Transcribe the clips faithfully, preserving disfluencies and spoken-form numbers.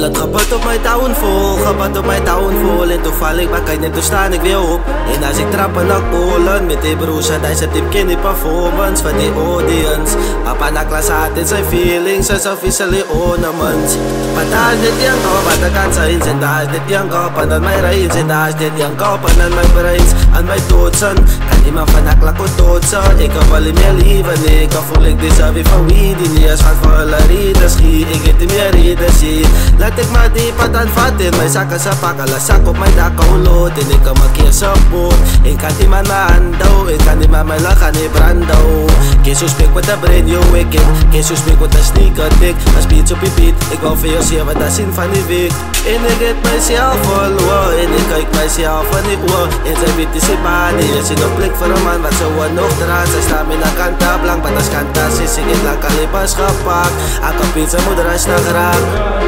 Het gebeurt op mijn downfall, gebeurt op mijn downfall. En toen val ik maar kijk, en toen sta ik weer op. En als ik trap en kolen met die broers, hij zet die ken die performance van die audience. Papa na klas altijd zijn feelings, alsof hij zijn ornaments. Maar daar is dit young up, maar dat kan zijn. En daar is dit young up, en dan mijn reins. En daar is dit young up, en dan mijn brains. En mijn doodsen, kan iemand van akla ko doodsen. Ik kan wel meer lieven, nee, ik kan voel ik dezelfde van wie die niet is. Gaat voor alle rieders, ik heb die meer rieders hier. Laat ik maar die pad aanvatten, mijn zakken ze pakken, la zak op mijn dak lood. En ik kan mijn keer support, ik kan die man handel, ik kan die man mijn lachen niet branden. Can't you speak with the brain, you wicked. Can't you speak with the sneaker dick. Als beats op je beat, ik wou voor jou zien wat dat zin van die week. En ik heb mijzelf verloren, en ik kijk mijzelf van die oor. En zij weet die sipani, je ziet een blik voor een man wat zo wat nog draait. Zij staat met een kanta blank, maar dat is kanta, ze zit lang kalipas gepakt. Ik heb pizza moeder als na graag.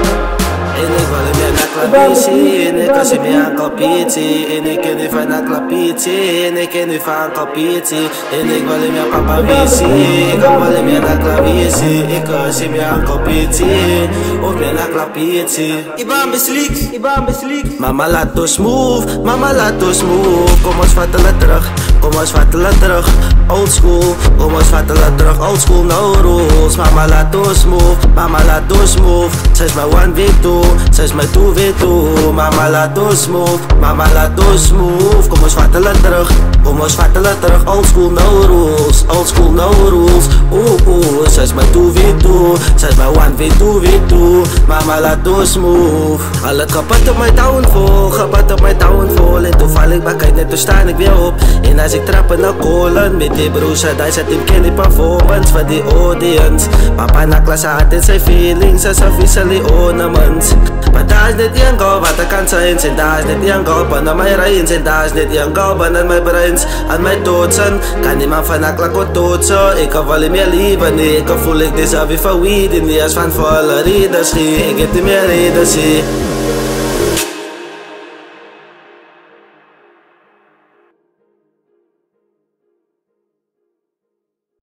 En ik wil meer naar klapitje, en ik kan ze meer aan klapitje. En ik ken nu van een klapitje, en ik ken nu van een klapitje. En ik wil meer papa visie, ik kan wel meer naar klapitje. Ik kan ze meer aan klapitje, of meer naar klapitje. Ibang besliks, ibang besliks. Mama laat ons move, mama laat ons move. Kom ons vattelen terug, kom ons vattelen terug. Old school, kom ons vattelen terug. Old school, no rules. Mama laat ons move, mama laat ons move. Zij is mijn one v two, zij is mijn two v two. Mama laat ons move, mama laat ons move. Kom ons vattelen terug, kom ons vattelen terug. Old school, no rules, old school, no rules. Oeh oeh, zij is mijn two v two, zij is mijn one v two v two. Mama laat ons move. Alle kapot op mijn downfall, kapot op mijn downfall. En toen val ik maar kijk, en toen sta ik weer op. En als ik trap en dan kolen met die broers, hij zet hem ken die performance van die audience. Papa na klas altijd zijn feelings, alsof hij zijn ornaments. Maar daar is dit young girl, wat er kan zijn. En daar is dit young girl, en dan mijn reins. En daar is dit young girl, en dan mijn brains. En mijn doodsen, kan niemand van akla ko doodsen. Ik kan wel meer lieven, nee, ik kan voel ik dezelfde van wie die niet is van volle rieders. Ik heb die meer rieders hier.